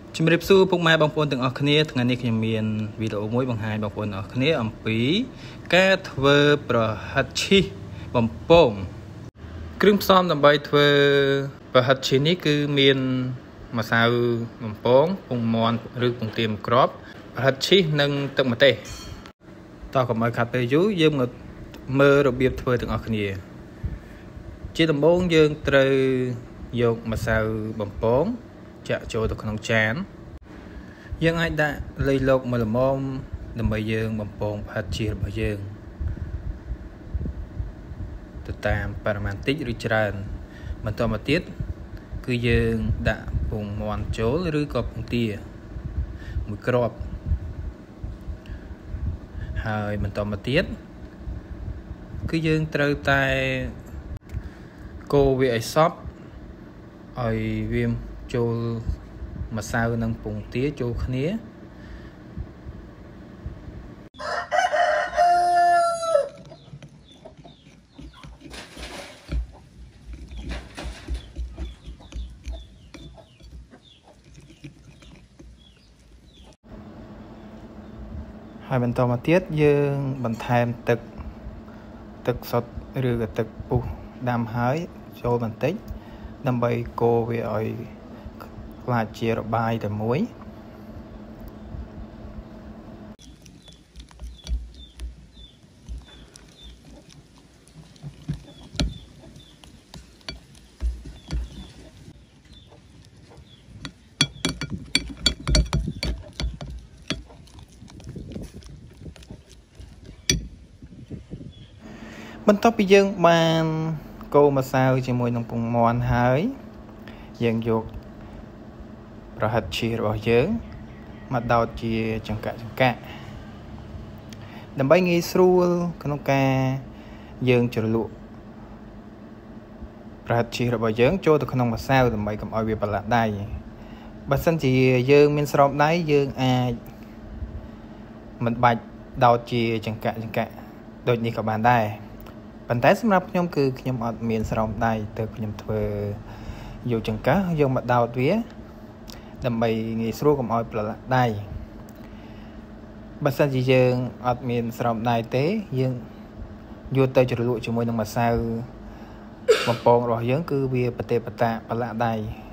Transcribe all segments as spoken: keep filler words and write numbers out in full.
ជំរាបសួរពុកម៉ែបងប្អូនទាំងអស់គ្នាថ្ងៃនេះខ្ញុំមានវីដេអូមួយបង្ហាញបងប្អូនទាំងអស់គ្នាអំពីការធ្វើប្រហិតឈីសបំពងគ្រឿងផ្សំដើម្បីធ្វើប្រហិតឈីសនេះគឺមានម្សៅបំពងពងមាន់ឬពងទាមួយគ្រាប់ប្រហិតឈីសនិងទឹកម្ទេសតោះកុំឲ្យខាត់ពេលយូរយើងមកមើលរបៀបធ្វើទាំងអស់គ្នាជាដំបូងយើងត្រូវយកម្សៅបំពងចាក់ចូលទៅក្នុងចានយើងអាចដាក់លៃលកមួយល្មមដើម្បីយើងបំពងប្រហិតឈីសរបស់យើងទៅតាមបរិមាណតិចឬច្រើនបន្តមកទៀតគឺយើងដាក់ពងមាន់ចូលឬក៏ពងទាមួយគ្រាប់ហើយបន្តមកទៀតគឺយើងត្រូវតែកូរវាឲ្យសព្វឲ្យវាចូលម្សៅនិងពងទាចូលគ្នាហើយបន្តមកទៀតយើងបន្ថែមទឹកទឹកសុទ្ធឬក៏ទឹកពុះដាំហើយចូលបន្តិចដើម្បីកូរវាឲ្យខ្លាចជារបាយតែមួយបន្ទាប់ពីយើងបានកូរម្សៅជាមួយនឹងពងមាន់ហើយយើងយកប្រហិតឈីសរបស់យើងមកដោតជាចង្កាក់ចង្កាក់ដើម្បីងាយស្រួលក្នុងការយើងជ្រលក់ប្រហិតឈីសរបស់យើងចូលទៅក្នុងម្សៅដើម្បីកុំឲ្យវាប្រឡាក់ដៃបើសិនជាយើងមានស្រោមដៃយើងអាចមិនបាច់ដោតជាចង្កាក់ចង្កាក់ដូចនេះក៏បានដែរប៉ុន្តែសម្រាប់ខ្ញុំគឺខ្ញុំអត់មានស្រោមដៃទើបខ្ញុំធ្វើយកចង្កឹះយកមកដោតវាដើម្បីងាយស្រួលកុំឲ្យប្រឡាក់ដៃបើសិនជាយើងអត់មានស្រោមដៃទេយើងយកទៅជ្រលក់ជាមួយនឹងម្សៅបំពងរបស់យើងគឺវាប្រទេបតាប្រឡាក់ដៃ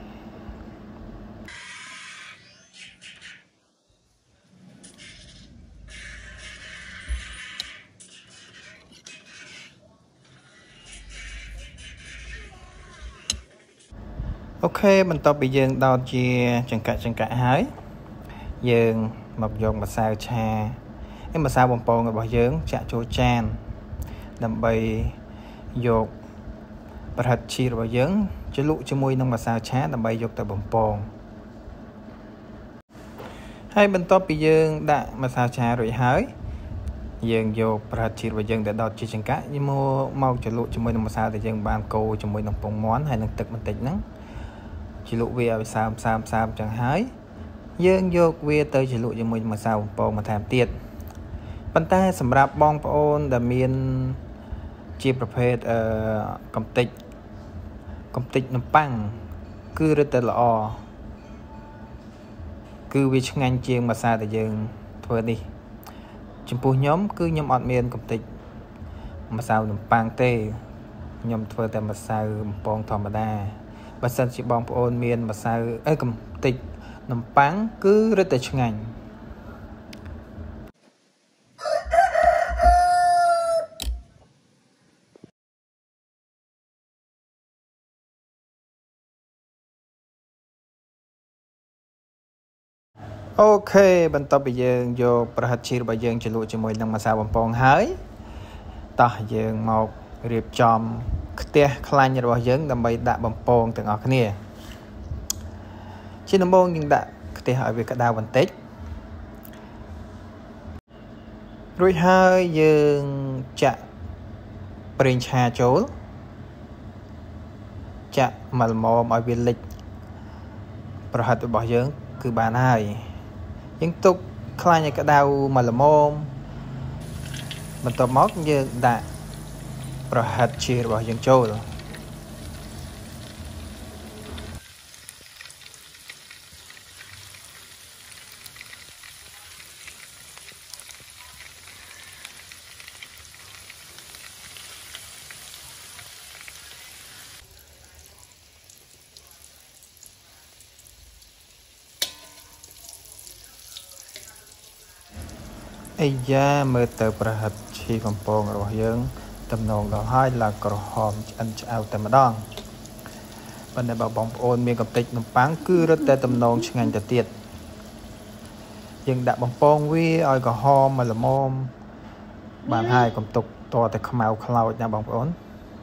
អូខេបន្ទាប់ពីយើងដោតជាចង្កាក់ចង្កាក់ហើយយើងមកយកម្សៅឆាឯម្សៅបំពងរបស់យើងចាក់ចូលចានដើម្បីយកប្រហិតឈីសរបស់យើងជ្រលក់ជាមួយនឹងម្សៅឆាដើម្បីយកទៅបំពងហើយបន្ទាប់ពីយើងដាក់ម្សៅឆារួចហើយយើងយកប្រហិតឈីសរបស់យើងដែលដោតជាចង្កាក់មកមកជ្រលក់ជាមួយនឹងម្សៅដែលយើងបានកូរជាមួយនឹងពងមាន់ហើយនឹងទឹកបន្តិចហ្នឹងជ្រលក់វាឲ្យសើមសើមសើមចឹងហើយយើងយកវាទៅជ្រលក់ជាមួយម្សៅបំពងបន្ថែមទៀតប៉ុន្តែសម្រាប់បងប្អូនដែលមានជាប្រភេទអឺកំតិចកំតិចនំប៉័ងគឺរឹតតែល្អគឺវាឆ្ងាញ់ជាងម្សៅដែលយើងធ្វើនេះចំពោះខ្ញុំគឺខ្ញុំអត់មានកំតិចម្សៅនំប៉័ងទេខ្ញុំធ្វើតែម្សៅបំពងធម្មតាបើសិនជាបងប្អូនមានម្សៅអីកំតិចនំប៉័ងគឺរឹតតែឆ្ងាញ់អូខេបន្ទាប់ពីយើងយកប្រហិតឈីសរបស់យើងជ្រលក់ជាមួយនឹងម្សៅបំពងហើយតោះយើងមករៀបចំខ្ទះខ្លាញ់របស់យើងដើម្បីដាក់បំពងទាំងអស់គ្នាជាដំបូងយើងដាក់ខ្ទះឲ្យវាក្តៅបន្តិចរួចហើយយើងចាក់ប្រេងឆាចូលចាក់មកល្មមឲ្យវាលិចប្រហិតរបស់យើងគឺបានហើយយើងទុកខ្លាញ់ឲ្យក្តៅមកល្មមបន្ទាប់មកយើងដាក់ប្រហិតឈីសរបស់យើងចូល ហអាយ៉ាមើលទៅប្រហិតឈីកំពងរបស់យើងតំណងដល់ហើយឡើងក្រហមឆ្អិនឆ្អៅតែម្ដងប៉ុន្តែបើបងប្អូនមានកំទេចនំប៉័ងគឺរត់តែតំណងឆ្ងាញ់ទៅទៀតយើងដាក់បំពងវាឲ្យក្រហមមកល្មមបានហើយកុំទុកតតែខ្មៅខ្លោចណាបងប្អូន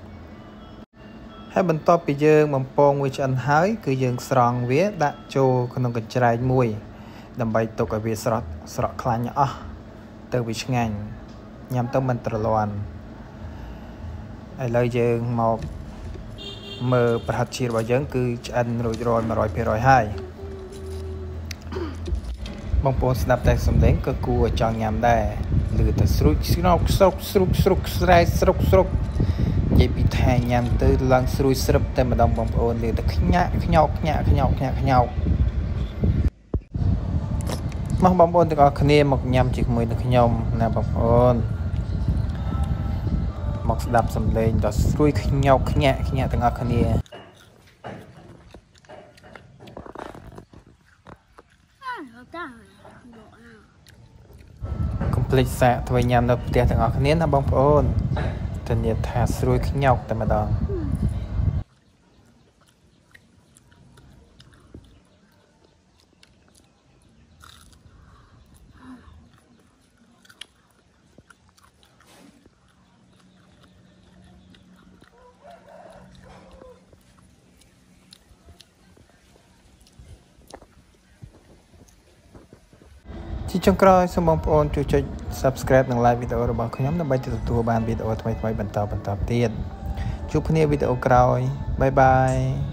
ហើយបន្ទាប់ពីយើងបំពងវាឆ្អិនហើយគឺយើងស្រង់វាដាក់ចូលក្នុងកញ្ច្រែងមួយដើម្បីទុកឲ្យវាស្រស់ស្រក់ខ្លាញ់អស់ទៅវាឆ្ងាញ់ញ៉ាំទៅមិនទ្រលាន់ឥឡូវយើងមកមើលប្រហិតឈីរបស់យើងគឺឆ្អិនរួចរាល់ one hundred percent ហើយបងប្អូនស្ដាប់តែសំឡេងក៏គួរឲ្យចង់ញ៉ាំដែរឮតែស្រួយស្នោកស្រុកស្រុកស្រុកស្រែស្រុកស្រុកនិយាយពីថាញ៉ាំទៅឡើងស្រួយស្រិបតែម្ដងបងប្អូនឮតែខ្ញាក់ខ្ញោកខ្ញាក់ខ្ញោកខ្ញាក់ខ្ញោកមកបងប្អូនទាំងអស់គ្នាមកញ៉ាំជាមួយនឹងខ្ញុំណាបងប្អូនមកស្ដាប់សំឡេងដ៏ស្រួយខ្ញោកខ្ញាក់ខ្ញាក់ទាំងអស់គ្នាកុំភ្លេចសាកធ្វើញ៉ាំនៅផ្ទះទាំងអស់គ្នាណាបងប្អូនធានាថាស្រួយខ្ញោកតែម្ដងជាចុងក្រោយសូមបងប្អូនជួយចុច Subscribe និង Like វីដេអូរបស់ខ្ញុំដើម្បីទទួលបានវីដេអូថ្មីៗបន្តបន្តទៀតជួបគ្នាវីដេអូក្រោយបាយបាយ